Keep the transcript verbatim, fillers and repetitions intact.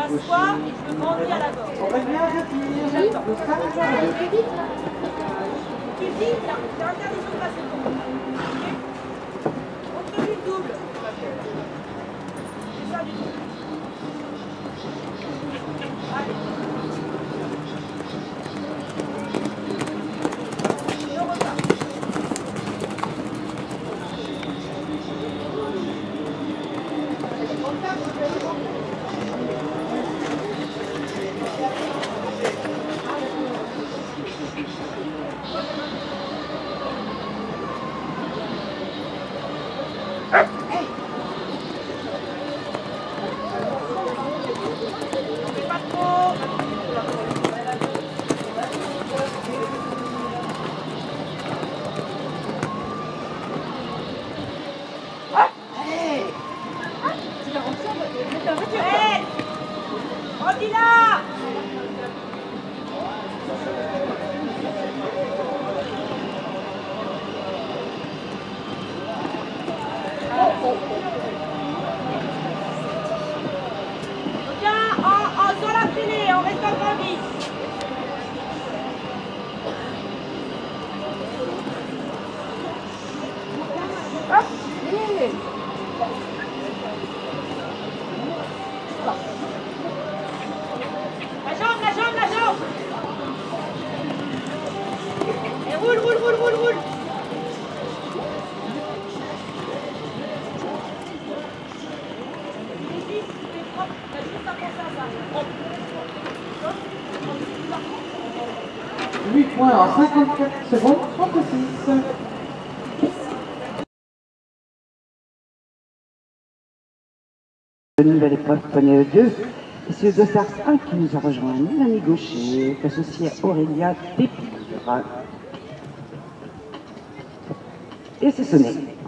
Assois et je me grandis à la gorge. J'attends. Qui vite, là, c'est interdiction de passer devant. Ok? On fait du double. C'est ça du double. Allez. Et on repart. huit points en cinquante-quatre secondes, trente-six. De nouvelle épreuve, prenez deux. C'est le dossard un qui nous a rejoint. Mélanie Gaucher, est associée à Aurélia Despires. Et c'est sonné.